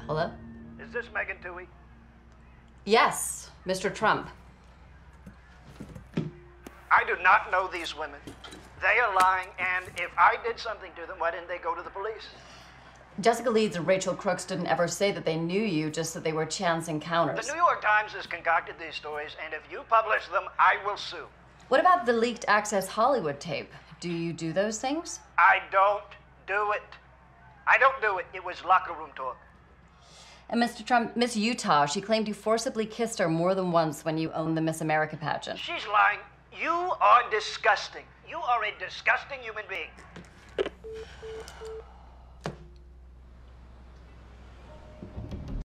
Hello? Is this Megan Toohey? Yes, Mr. Trump. I do not know these women. They are lying, and if I did something to them, why didn't they go to the police? Jessica Leeds and Rachel Crooks didn't ever say that they knew you, just that they were chance encounters. The New York Times has concocted these stories, and if you publish them, I will sue. What about the leaked Access Hollywood tape? Do you do those things? I don't do it. I don't do it. It was locker room talk. And Mr. Trump, Miss Utah, she claimed you forcibly kissed her more than once when you owned the Miss America pageant. She's lying. You are disgusting. You are a disgusting human being.